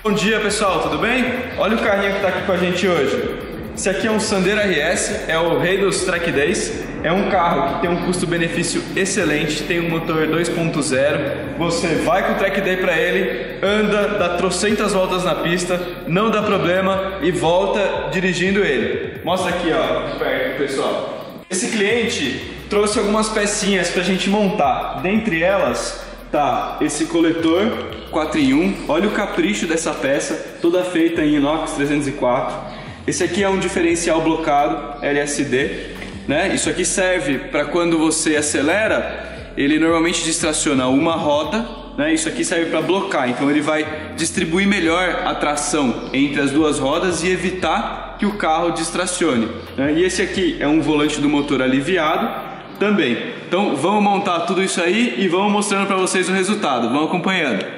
Bom dia pessoal, tudo bem? Olha o carrinho que está aqui com a gente hoje. Esse aqui é um Sandero RS, é o rei dos track days. É um carro que tem um custo-benefício excelente, tem um motor 2.0. Você vai com o track day para ele, anda, dá trocentas voltas na pista, não dá problema e volta dirigindo ele. Mostra aqui, ó, de perto, pessoal. Esse cliente trouxe algumas pecinhas para a gente montar. Dentre elas tá esse coletor 4 em 1. Olha o capricho dessa peça, toda feita em inox 304. Esse aqui é um diferencial blocado LSD, né? Isso aqui serve para quando você acelera, ele normalmente distraciona uma roda, né? Isso aqui serve para blocar, então ele vai distribuir melhor a tração entre as duas rodas e evitar que o carro distracione, né? E esse aqui é um volante do motor aliviado também. Então vamos montar tudo isso aí e vamos mostrando para vocês o resultado. Vão acompanhando.